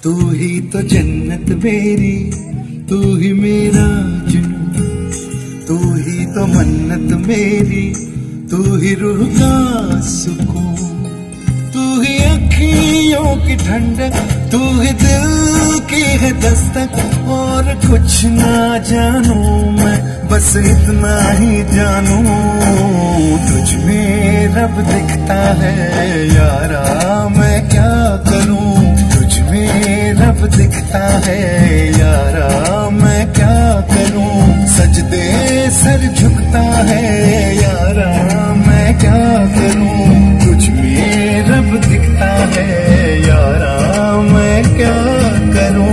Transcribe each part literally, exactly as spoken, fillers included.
तू ही तो जन्नत मेरी, तू ही मेरा जुनून, तू ही तो मन्नत मेरी, तू ही रूह का सुकून, तू ही अखियों की ठंडक, तू ही दिल की है दस्तक। और कुछ ना जानू मैं, बस इतना ही जानू, तुझ में रब दिखता है यारा, मैं क्या करूं। तुझ में रब दिखता है यारा, मैं क्या करूं। सजदे सर झुकता है यारा, मैं क्या करूं। तुझ में रब दिखता है यारा, मैं क्या करूं।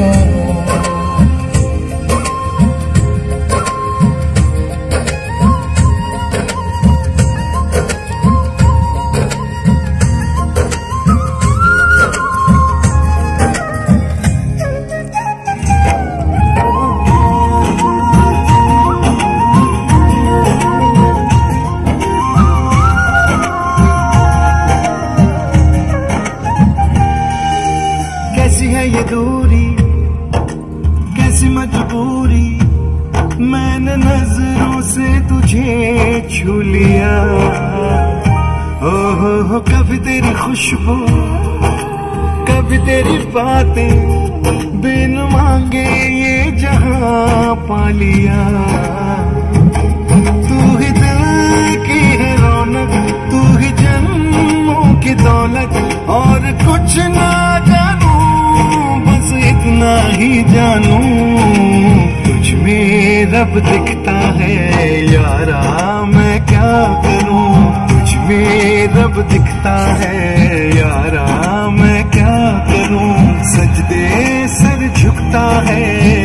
कैसी है ये दूरी, कैसी मजबूरी, मैंने नजरों से तुझे छू लिया। ओ हो हो कभी तेरी खुशबू, कभी तेरी बातें, बिन मांगे ये जहां पा लिया। तू ही दिल की है रौनक, तू ही जन्मों की दौलत, और कुछ ना जानू, बस इतना ही जानू, तुझ में रब दिखता है यारा, मैं क्या करूं। तुझ में रब दिखता है यारा, मैं क्या करूं। सजदे सर झुकता है